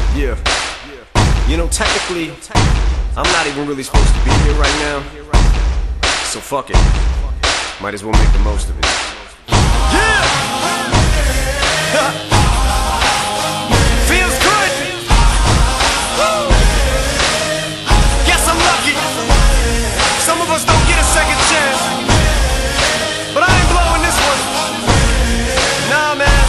Yeah. You know, technically, I'm not even really supposed to be here right now. So fuck it. Might as well make the most of it. Yeah! Feels good! Woo! Guess I'm lucky. Some of us don't get a second chance. But I ain't blowing this one. Nah, man.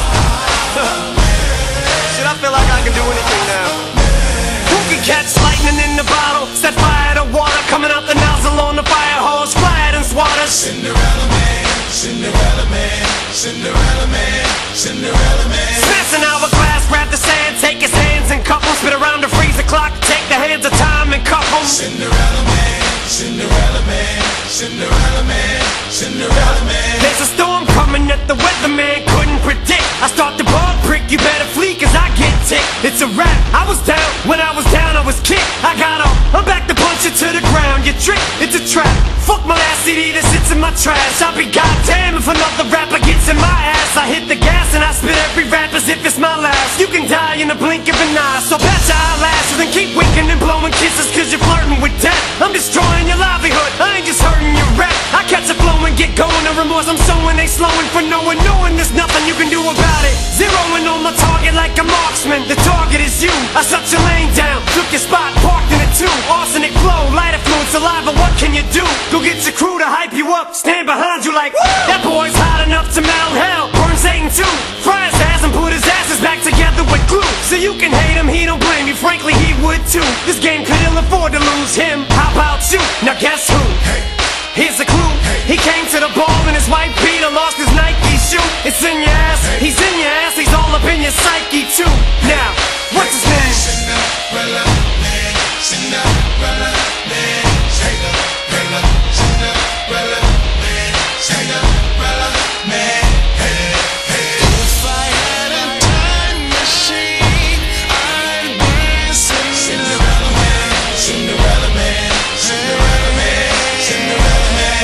Shit, I feel like I can do anything now. Who can catch lightning in the bottle? Set fire to water coming out the nozzle on the fire hose. Fly it and swat us. Cinderella man, Cinderella man, Cinderella man, Cinderella man. Smash an hourglass, grab the sand, take his hands and cuff 'em. Spit around the freezer clock, take the hands of time and cuff 'em. Cinderella man, Cinderella man, Cinderella man, Cinderella man. There's a storm coming that the weatherman couldn't predict. I start the ball prick, you better flee cause I get ticked. It's a rap, I was down, when I was down I was kicked. I got up, I'm back to punch it to the ground. You trick, it's a trap. Fuck my last CD that sits in my trash. I'll be goddamn if another rapper gets in my ass. I hit the gas and I spit every rap as if it's my last. You can die in the blink of an eye, so patch your eyelashes and keep winking and blowing kisses cause you're flirting with death. I'm destroying your livelihood, I ain't just hurting your rap. I catch a flow and get going, the remorse I'm showing, they slowing for knowing there's nothing you can do about it. Zeroing on my target like a marksman, the target is you. I shut your lane down, took your spot, parked in it too. Arsenic flow, light affluent saliva, what can you do? Go get your crew to hype you up, stand behind you like, woo! That boy's hot enough to melt hell, burn Satan too. Fry his ass and put his asses back together with glue. So you can hate him, he don't blame you, frankly he would too. This game could ill afford to lose him, how about you? Now guess who? Here's a clue, he came to the ball in his white beater, lost his Nike shoe. It's in your ass, he's in your ass, he's all up in your psyche too. Now, what's his name? Cinderella man, Cinderella man, Cinderella, Cinderella man, Cinderella man. Hey, hey. If I had a time machine, I'd bring Cinderella man, Cinderella man, Cinderella man, Cinderella man.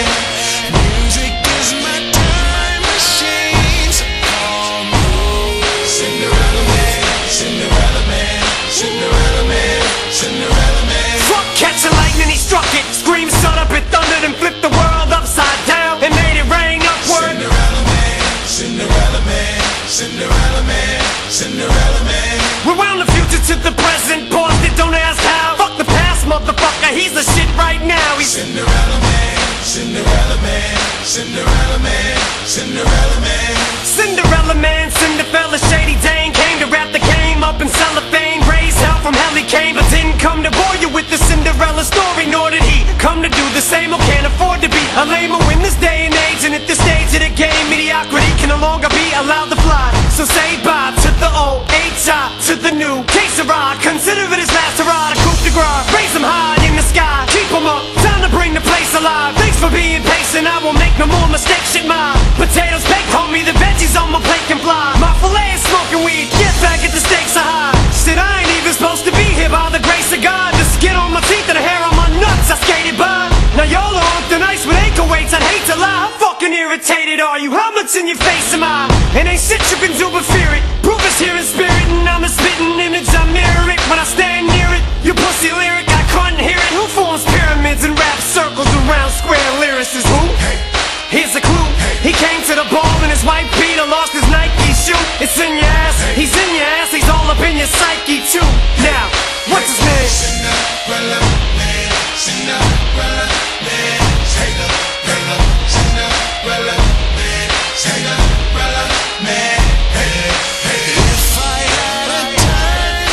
Music is my time machine, so call me Cinderella man, Cinderella man, Cinderella man, Cinderella man. Fuck catching lightning, he struck it. Scream, shut up, it thundered and flipped the world upside down and made it rain upward. Cinderella man, Cinderella man, Cinderella man, Cinderella man. Rewound the future to the present, paused it, don't ask how. Fuck the past, motherfucker, he's the shit right now. He's Cinderella man, Cinderella man, Cinderella man, Cinderella man. Cinderella man, Cinderella shady Dane came to wrap the game up in cellophane. Raised hell from hell he came, but didn't come to bore you with the Cinderella story. Nor did he come to do the same or can't afford to be a lamer in this day and age. And at this stage of the game, mediocrity can no longer be allowed to fly. So say bye to the old H.I. to the new K-Sarah. Consider it his last hurrah, a coup de grace. Raise him high in the sky, keep him up, time to bring the place alive. Thanks for being patient, I won't make no more mistakes. Shit, my potatoes baked, homie, the veggies on my plate can fly. My filet is smoking weed, get back at the stakes are high. Shit, I ain't even supposed to be here by the grace of God. The skin on my teeth and the hair on my nuts, I skated by. Now y'all are on thin ice with ankle weights, I'd hate to lie. How fucking irritated are you? How much in your face am I? And ain't shit you can do but fear it. Proof is here in spirit and I'm a spitting image, I mirror it when I stand near it. You pussy lyric, I couldn't hear it. Who forms pyramids and wraps circles around square lyricists? Who? Here's a clue, he came to the ball in his white beater, lost his Nike shoe. It's in your ass, he's in your ass, he's all up in your psyche too. Now, what's his name? Cinderella man, Cinderella man, Cinderella, Cinderella man, Cinderella man. Hey, hey. If I had a time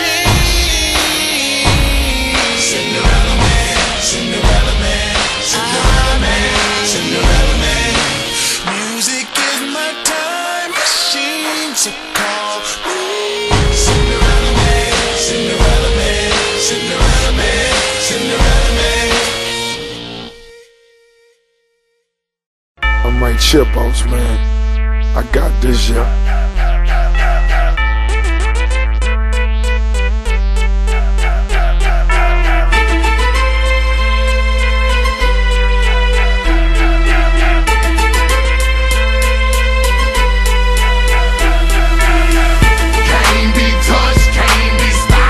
machine, Cinderella man, Cinderella man, Cinderella man, Cinderella man. Music is my time machine, so call me Cinderella man, Cinderella man, Cinderella man, Cinderella man. I'm right chip outs, man. I got this, yeah. Can't be touched, can't be stopped.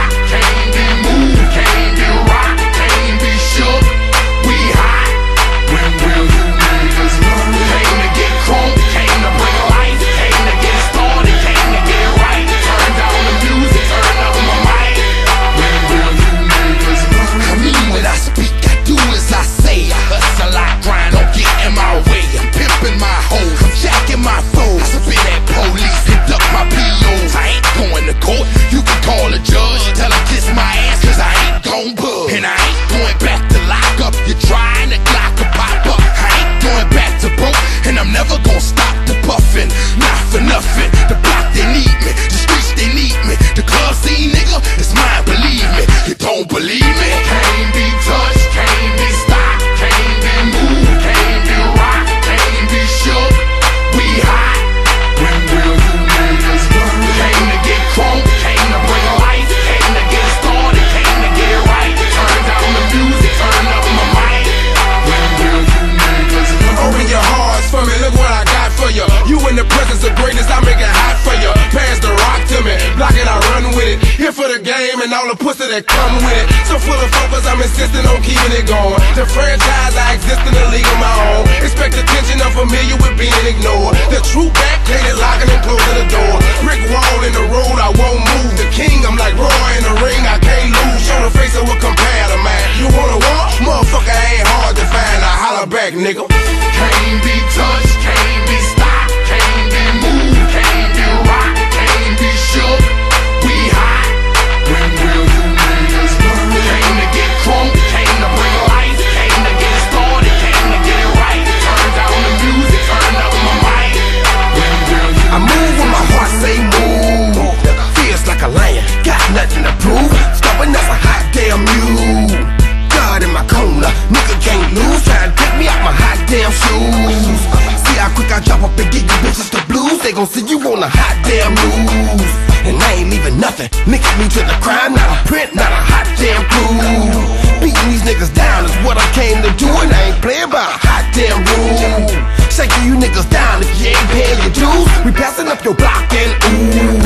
for the game and all the pussy that come with it. So full of focus, I'm insisting on keeping it going. The franchise, I exist in a league of my own. Expect attention, I'm familiar with being ignored. The true back, painted, locking and closing the door. Brick wall in the road, I won't move. The king, I'm like Roy in the ring, I can't lose. Show the face of what compare to man. You wanna war? Motherfucker ain't hard to find. I holler back, nigga. Can't be touched, can't be stopped, can't be moved, can't be rocked, can't be shook. We hot. When will you niggas learn? Came to get crunk, came to bring life, came to get started, came to get it right. Turn down the music, turn up my mic. When will you I move when my heart say move. Feels like a lion, got nothing to prove. Stubborn as a hot damn mule. God in my corner, nigga can't lose. Try to take me out my hot damn shoes. See how quick I drop up and get you bitches the blues. They gon' see you on the hot damn news. And I ain't leaving nothing, linking me to the crime. Not a print, not a hot damn clue. Beating these niggas down is what I came to do. And I ain't playing by a hot damn rule. Shaking you niggas down if you ain't paying your dues. We passing up your block and ooh.